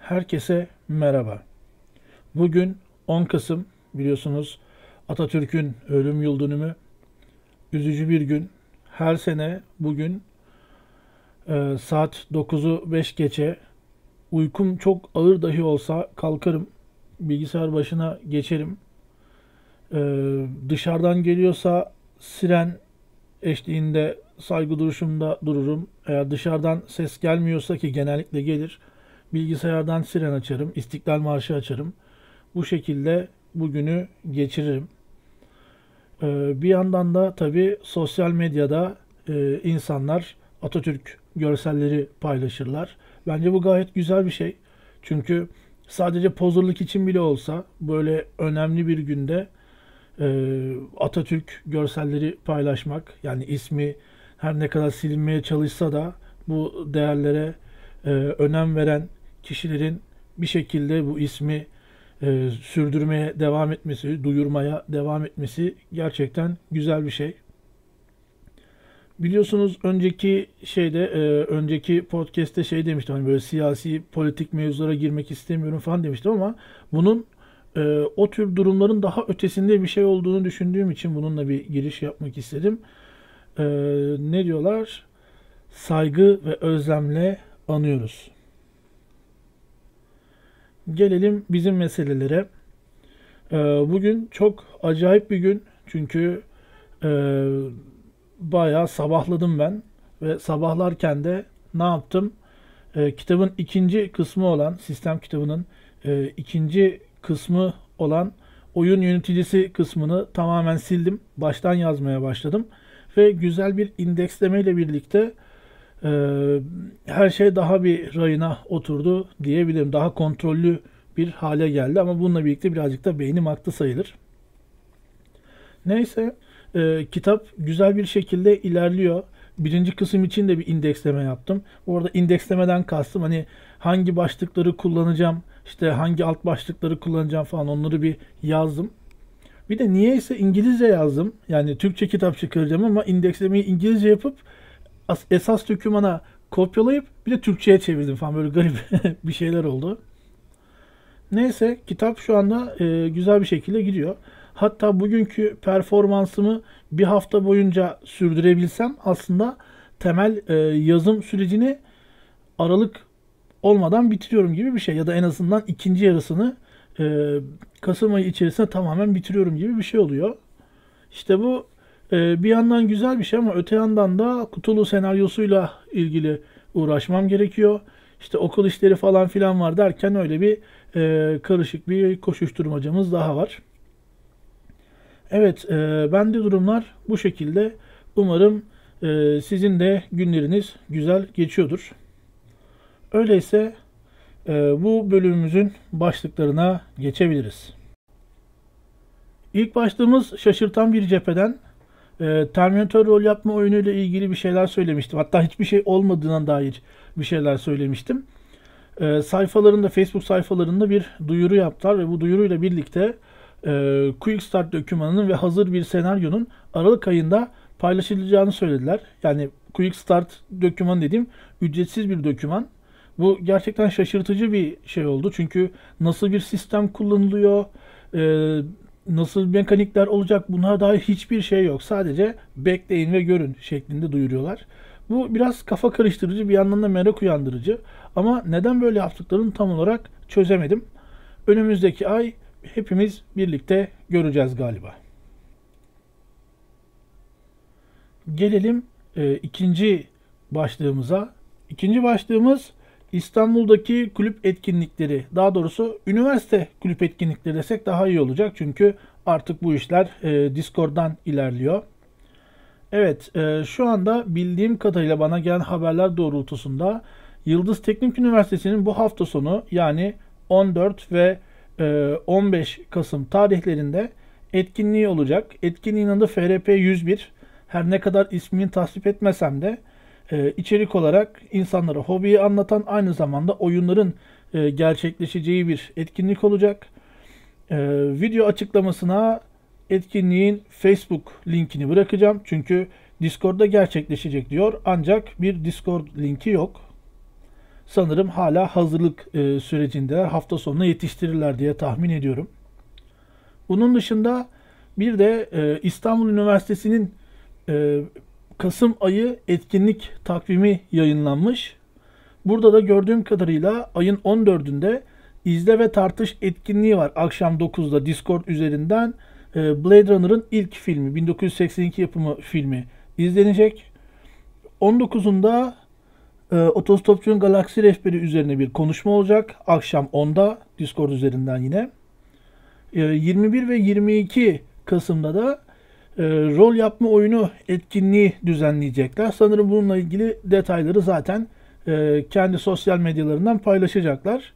Herkese merhaba. Bugün 10 Kasım biliyorsunuz Atatürk'ün ölüm yıl dönümü. Üzücü bir gün. Her sene bugün saat 9'u 5 geçe uykum çok ağır dahi olsa kalkarım. Bilgisayar başına geçerim. E, Dışarıdan geliyorsa siren eşliğinde saygı duruşumda dururum. Eğer dışarıdan ses gelmiyorsa ki genellikle gelir. Bilgisayardan siren açarım, İstiklal Marşı açarım. Bu şekilde bugünü geçiririm. Bir yandan da tabii sosyal medyada insanlar Atatürk görselleri paylaşırlar. Bence bu gayet güzel bir şey. Çünkü sadece pozorluk için bile olsa böyle önemli bir günde Atatürk görselleri paylaşmak, yani ismi her ne kadar silinmeye çalışsa da bu değerlere önem veren kişilerin bir şekilde bu ismi sürdürmeye devam etmesi, duyurmaya devam etmesi gerçekten güzel bir şey. Biliyorsunuz önceki podcast'te demiştim, hani böyle siyasi politik mevzulara girmek istemiyorum falan demiştim, ama bunun o tür durumların daha ötesinde bir şey olduğunu düşündüğüm için bununla bir giriş yapmak istedim. E, Ne diyorlar? Saygı ve özlemle anıyoruz. Gelelim bizim meselelere. Bugün çok acayip bir gün. Çünkü e, bayağı sabahladım ben. Ve sabahlarken de ne yaptım? Kitabın ikinci kısmı olan, sistem kitabının ikinci kısmı olan oyun yöneticisi kısmını tamamen sildim. Baştan yazmaya başladım. Ve güzel bir indeksleme ile birlikte her şey daha bir rayına oturdu diyebilirim. Daha kontrollü bir hale geldi, ama bununla birlikte birazcık da beynim aktı sayılır. Neyse, kitap güzel bir şekilde ilerliyor. Birinci kısım için de bir indeksleme yaptım. Orada indekslemeden kastım, hani hangi başlıkları kullanacağım, işte hangi alt başlıkları kullanacağım falan, onları bir yazdım. Bir de niyeyse İngilizce yazdım. Yani Türkçe kitap çıkaracağım ama indekslemeyi İngilizce yapıp esas dokümana kopyalayıp bir de Türkçe'ye çevirdim falan, böyle garip bir şeyler oldu. Neyse, kitap şu anda güzel bir şekilde gidiyor. Hatta bugünkü performansımı bir hafta boyunca sürdürebilsem aslında temel yazım sürecini Aralık olmadan bitiriyorum gibi bir şey. Ya da en azından ikinci yarısını e, Kasım ayı içerisinde tamamen bitiriyorum gibi bir şey oluyor. İşte bu bir yandan güzel bir şey, ama öte yandan da Cthulhu senaryosuyla ilgili uğraşmam gerekiyor. İşte okul işleri falan filan var derken öyle bir karışık bir koşuşturmacamız daha var. Evet, bende durumlar bu şekilde. Umarım sizin de günleriniz güzel geçiyordur. Öyleyse bu bölümümüzün başlıklarına geçebiliriz. İlk başlığımız şaşırtan bir cepheden. Terminator rol yapma oyunuyla ilgili bir şeyler söylemiştim. Hatta hiçbir şey olmadığına dair bir şeyler söylemiştim. Sayfalarında, Facebook sayfalarında bir duyuru yaptılar ve bu duyuruyla birlikte Quick Start dokümanının ve hazır bir senaryonun Aralık ayında paylaşılacağını söylediler. Yani Quick Start doküman dediğim ücretsiz bir doküman. Bu gerçekten şaşırtıcı bir şey oldu. Çünkü nasıl bir sistem kullanılıyor, e, nasıl mekanikler olacak, bunlara dair hiçbir şey yok. Sadece bekleyin ve görün şeklinde duyuruyorlar. Bu biraz kafa karıştırıcı, bir yandan da merak uyandırıcı. Ama neden böyle yaptıklarını tam olarak çözemedim. Önümüzdeki ay hepimiz birlikte göreceğiz galiba. Gelelim ikinci başlığımıza. İkinci başlığımız İstanbul'daki kulüp etkinlikleri. Daha doğrusu üniversite kulüp etkinlikleri desek daha iyi olacak. Çünkü artık bu işler Discord'dan ilerliyor. Evet, şu anda bildiğim kadarıyla bana gelen haberler doğrultusunda Yıldız Teknik Üniversitesi'nin bu hafta sonu, yani 14 ve 15 Kasım tarihlerinde etkinliği olacak. Etkinliğin adı FRP 101. Her ne kadar ismini tasvip etmesem de içerik olarak insanlara hobiyi anlatan, aynı zamanda oyunların gerçekleşeceği bir etkinlik olacak. Video açıklamasına etkinliğin Facebook linkini bırakacağım. Çünkü Discord'da gerçekleşecek diyor. Ancak bir Discord linki yok. sanırım hala hazırlık sürecindeler. Hafta sonuna yetiştirirler diye tahmin ediyorum. Bunun dışında bir de İstanbul Üniversitesi'nin e, Kasım ayı etkinlik takvimi yayınlanmış. Burada da gördüğüm kadarıyla ayın 14'ünde izle ve tartış etkinliği var. Akşam 9'da Discord üzerinden Blade Runner'ın ilk filmi, 1982 yapımı filmi izlenecek. 19'unda Otostopçunun Galaksi Rehberi üzerine bir konuşma olacak. Akşam 10'da Discord üzerinden yine. 21 ve 22 Kasım'da da rol yapma oyunu etkinliği düzenleyecekler. Sanırım bununla ilgili detayları zaten kendi sosyal medyalarından paylaşacaklar.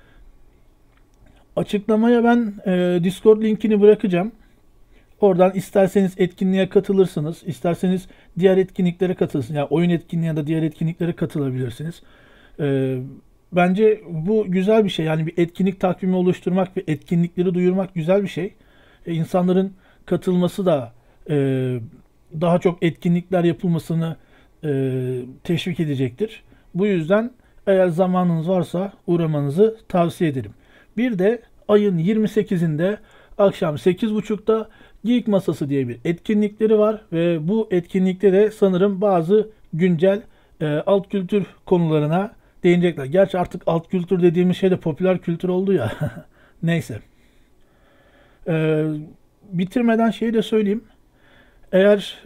Açıklamaya ben Discord linkini bırakacağım. Oradan isterseniz etkinliğe katılırsınız, isterseniz diğer etkinliklere katılırsınız. Yani oyun etkinliği ya da diğer etkinliklere katılabilirsiniz. Ee, Bence bu güzel bir şey. Yani bir etkinlik takvimi oluşturmak ve etkinlikleri duyurmak güzel bir şey. İnsanların katılması da e, daha çok etkinlikler yapılmasını teşvik edecektir. Bu yüzden eğer zamanınız varsa uğramanızı tavsiye ederim. Bir de ayın 28'inde akşam 8.30'da Geek Masası diye bir etkinlikleri var ve bu etkinlikte de sanırım bazı güncel alt kültür konularına değinecekler. Gerçi artık alt kültür dediğimiz şey de popüler kültür oldu ya. Neyse. E, Bitirmeden şeyi de söyleyeyim. Eğer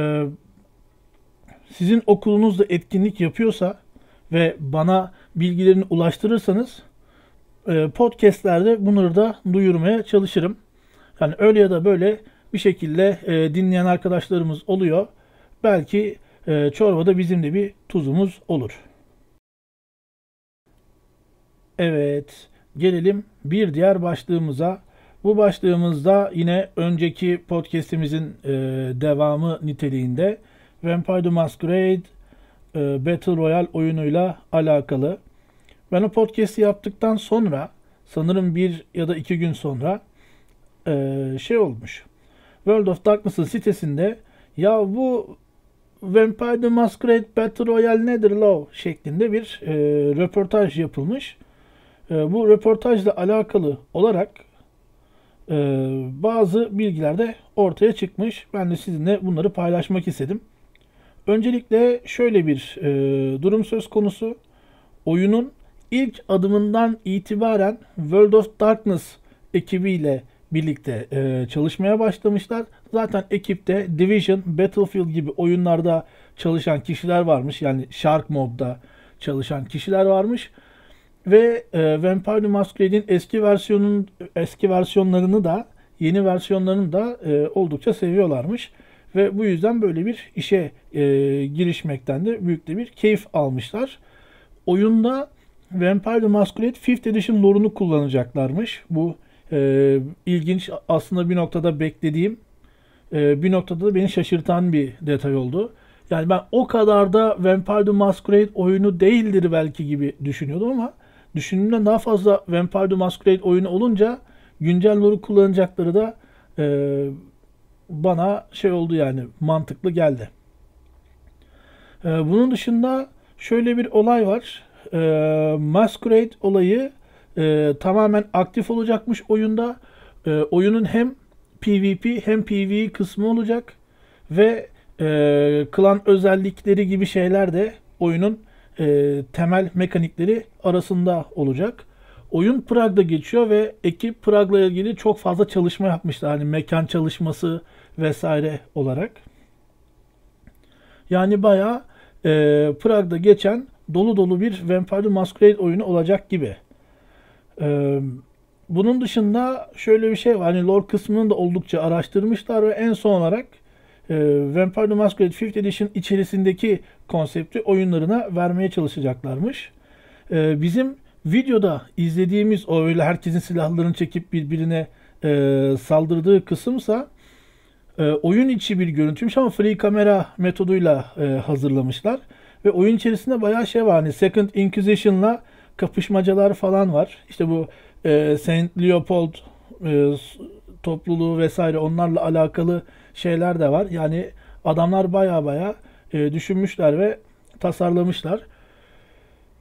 sizin okulunuz da etkinlik yapıyorsa ve bana bilgilerini ulaştırırsanız podcastlerde bunları da duyurmaya çalışırım. Yani öyle ya da böyle bir şekilde dinleyen arkadaşlarımız oluyor. Belki çorbada bizim de bir tuzumuz olur. Evet, gelelim bir diğer başlığımıza. Bu başlığımızda yine önceki podcast'imizin devamı niteliğinde Vampire the Masquerade Battle Royale oyunuyla alakalı. Ben o podcast'i yaptıktan sonra sanırım bir ya da iki gün sonra şey olmuş. World of Darkness'ın sitesinde ya bu Vampire the Masquerade Battle Royale nedir lo şeklinde bir röportaj yapılmış. Bu röportajla alakalı olarak e, bazı bilgiler de ortaya çıkmış. Ben de sizinle bunları paylaşmak istedim. Öncelikle şöyle bir durum söz konusu. Oyunun ilk adımından itibaren World of Darkness ekibiyle birlikte çalışmaya başlamışlar. Zaten ekipte Division, Battlefield gibi oyunlarda çalışan kişiler varmış. Yani Shark Mode'da çalışan kişiler varmış. Ve Vampire the Masquerade'in eski versiyonlarını da yeni versiyonlarını da oldukça seviyorlarmış. Ve bu yüzden böyle bir işe girişmekten de büyük de bir keyif almışlar. Oyunda Vampire the Masquerade 5th Edition lore'unu kullanacaklarmış. Bu ilginç, aslında bir noktada beklediğim, bir noktada da beni şaşırtan bir detay oldu. Yani ben o kadar da Vampire the Masquerade oyunu değildir belki gibi düşünüyordum ama düşündüğümden daha fazla Vampire the Masquerade oyunu olunca güncel lore'u kullanacakları da e, bana şey oldu, yani mantıklı geldi. Bunun dışında şöyle bir olay var. Masquerade olayı tamamen aktif olacakmış oyunda. Oyunun hem PvP hem PvE kısmı olacak ve klan özellikleri gibi şeyler de oyunun temel mekanikleri arasında olacak. Oyun Prag'da geçiyor ve ekip Prag'la ilgili çok fazla çalışma yapmışlar. Hani mekan çalışması vesaire olarak. Yani bayağı Prag'da geçen dolu dolu bir Vampire the Masquerade oyunu olacak gibi. E, Bunun dışında şöyle bir şey var. Hani lore kısmını da oldukça araştırmışlar ve en son olarak Vampire the Masquerade 5th Edition içerisindeki konsepti oyunlarına vermeye çalışacaklarmış. Bizim videoda izlediğimiz o öyle herkesin silahlarını çekip birbirine saldırdığı kısımsa oyun içi bir görüntüymüş ama free kamera metoduyla hazırlamışlar. Ve oyun içerisinde bayağı şey var. Hani Second Inquisition'la kapışmacalar falan var. İşte bu Saint Leopold topluluğu vesaire, onlarla alakalı şeyler de var. Yani adamlar bayağı düşünmüşler ve tasarlamışlar.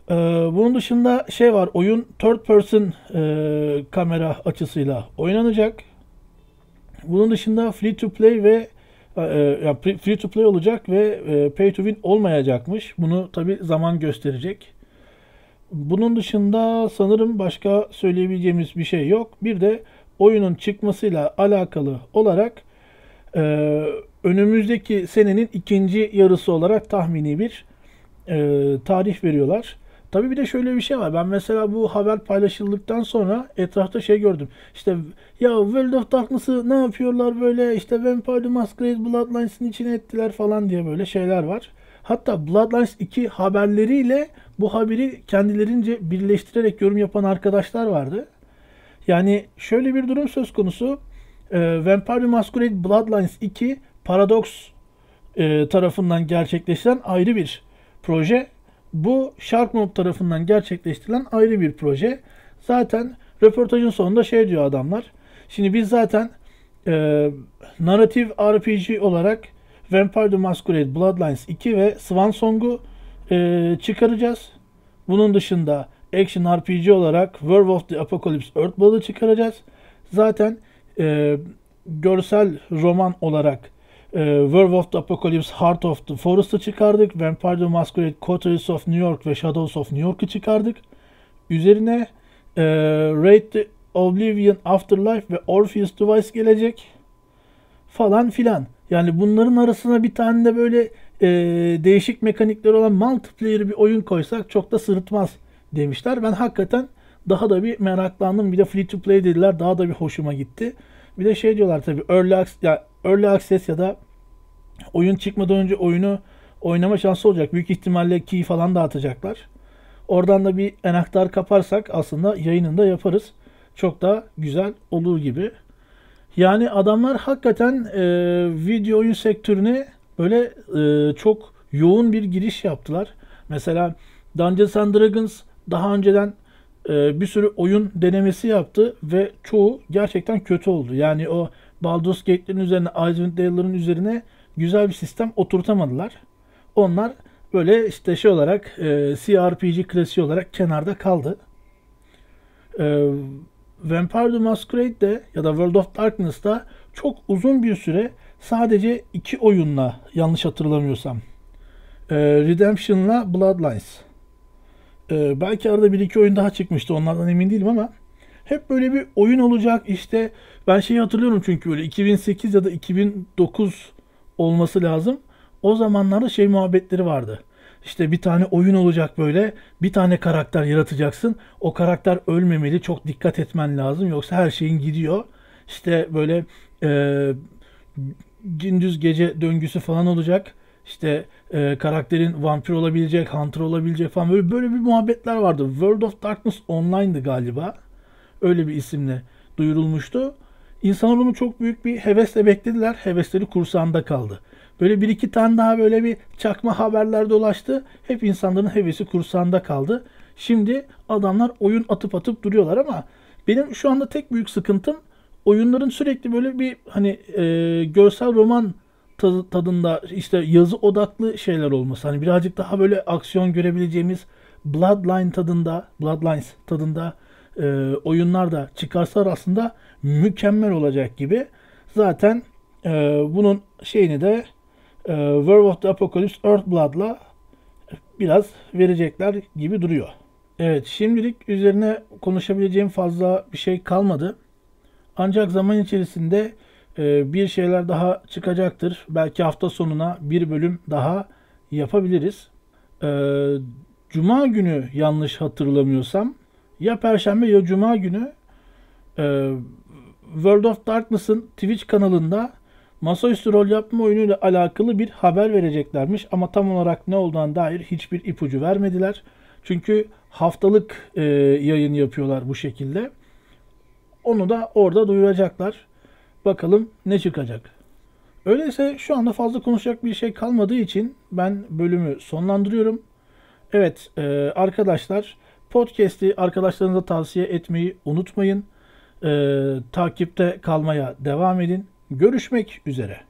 Ee, Bunun dışında şey var. Oyun third person kamera açısıyla oynanacak. Bunun dışında free to play ve yani free to play olacak ve pay to win olmayacakmış. Bunu tabi zaman gösterecek. Bunun dışında sanırım başka söyleyebileceğimiz bir şey yok. Bir de oyunun çıkmasıyla alakalı olarak e, önümüzdeki senenin ikinci yarısı olarak tahmini bir tarih veriyorlar. Tabii bir de şöyle bir şey var. Ben mesela bu haber paylaşıldıktan sonra etrafta şey gördüm. İşte ya World of Darkness'ı ne yapıyorlar böyle, işte Vampire the Masquerade Bloodlines'ın içine ettiler falan diye böyle şeyler var. Hatta Bloodlines 2 haberleriyle bu haberi kendilerince birleştirerek yorum yapan arkadaşlar vardı. Yani şöyle bir durum söz konusu. Vampire the Masquerade Bloodlines 2 Paradox tarafından gerçekleştiren ayrı bir proje. Bu Sharkmob tarafından gerçekleştirilen ayrı bir proje. Zaten röportajın sonunda şey diyor adamlar. Şimdi biz zaten narrative RPG olarak Vampire the Masquerade Bloodlines 2 ve Swan Song'u çıkaracağız. Bunun dışında Action RPG olarak War of the Apocalypse Earthblood'u çıkaracağız. Zaten görsel roman olarak War of the Apocalypse Heart of the Forest'ı çıkardık. Vampire the Masquerade Coteries of New York ve Shadows of New York'ı çıkardık. Üzerine Raid the Oblivion Afterlife ve Orpheus Device gelecek. Falan filan. Yani bunların arasına bir tane de böyle değişik mekanikleri olan multiplayer bir oyun koysak çok da sırıtmaz demişler. Ben hakikaten daha da bir meraklandım. Bir de free to play dediler. Daha da bir hoşuma gitti. Bir de şey diyorlar tabii, early access ya da oyun çıkmadan önce oyunu oynama şansı olacak. Büyük ihtimalle key falan dağıtacaklar. Oradan da bir enaktar kaparsak aslında yayınını da yaparız. Çok da güzel olur gibi. Yani adamlar hakikaten video oyun sektörüne böyle çok yoğun bir giriş yaptılar. Mesela Dungeons and Dragons daha önceden bir sürü oyun denemesi yaptı ve çoğu gerçekten kötü oldu. Yani o Baldur's Gate'lerin üzerine, Icewind Dale'ların üzerine güzel bir sistem oturtamadılar. Onlar böyle işte şey olarak CRPG klasiği olarak kenarda kaldı. Vampire the Masquerade'de ya da World of Darkness'ta çok uzun bir süre sadece iki oyunla, yanlış hatırlamıyorsam, Redemption'la Bloodlines. Belki arada bir iki oyun daha çıkmıştı, onlardan emin değilim ama hep böyle bir oyun olacak işte. Ben şeyi hatırlıyorum çünkü böyle 2008 ya da 2009 olması lazım. O zamanlarda şey muhabbetleri vardı. İşte bir tane oyun olacak böyle. Bir tane karakter yaratacaksın. O karakter ölmemeli. Çok dikkat etmen lazım. Yoksa her şeyin gidiyor. İşte böyle gündüz gece döngüsü falan olacak. İşte karakterin vampir olabilecek, hunter olabilecek falan. Böyle bir muhabbetler vardı. World of Darkness Online'dı galiba. Öyle bir isimle duyurulmuştu. İnsanlar onu çok büyük bir hevesle beklediler. Hevesleri kursağında kaldı. Böyle bir iki tane daha böyle bir çakma haberler dolaştı. Hep insanların hevesi kursağında kaldı. Şimdi adamlar oyun atıp atıp duruyorlar ama benim şu anda tek büyük sıkıntım oyunların sürekli böyle bir hani görsel roman tadında, işte yazı odaklı şeyler olması. Hani birazcık daha böyle aksiyon görebileceğimiz Bloodlines tadında oyunlar da çıkarsalar aslında mükemmel olacak gibi. Zaten bunun şeyini de War of the Apocalypse Earthblood'la biraz verecekler gibi duruyor. Evet, şimdilik üzerine konuşabileceğim fazla bir şey kalmadı. Ancak zaman içerisinde bir şeyler daha çıkacaktır. Belki hafta sonuna bir bölüm daha yapabiliriz. E, Cuma günü yanlış hatırlamıyorsam ya Perşembe ya Cuma günü e, World of Darkness'ın Twitch kanalında masaüstü rol yapma oyunuyla alakalı bir haber vereceklermiş. Ama tam olarak ne olduğuna dair hiçbir ipucu vermediler. Çünkü haftalık yayın yapıyorlar bu şekilde. Onu da orada duyuracaklar. Bakalım ne çıkacak. Öyleyse şu anda fazla konuşacak bir şey kalmadığı için ben bölümü sonlandırıyorum. Evet arkadaşlar, podcast'i arkadaşlarınıza tavsiye etmeyi unutmayın. Takipte kalmaya devam edin. Görüşmek üzere.